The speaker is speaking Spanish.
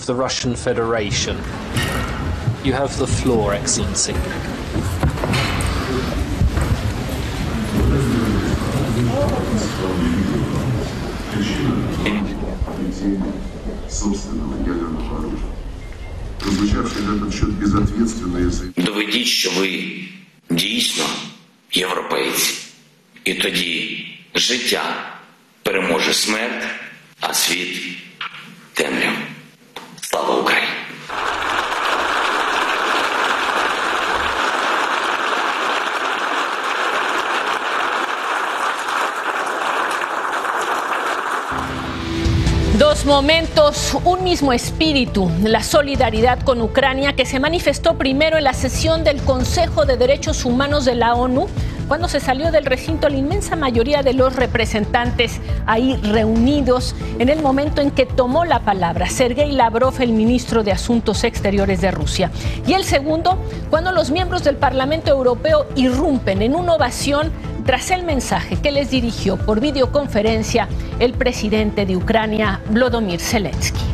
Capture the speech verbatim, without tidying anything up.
the Russian Federation. You have the floor, Excellency. Доведіть, що ви дійсно європейці. І тоді життя переможе смерть, а світ – темряву. Слава Україні! Dos momentos, un mismo espíritu, la solidaridad con Ucrania que se manifestó primero en la sesión del Consejo de Derechos Humanos de la ONU, cuando se salió del recinto la inmensa mayoría de los representantes ahí reunidos en el momento en que tomó la palabra Sergei Lavrov, el ministro de Asuntos Exteriores de Rusia. Y el segundo, cuando los miembros del Parlamento Europeo irrumpen en una ovación tras el mensaje que les dirigió por videoconferencia el presidente de Ucrania, Volodymyr Zelensky.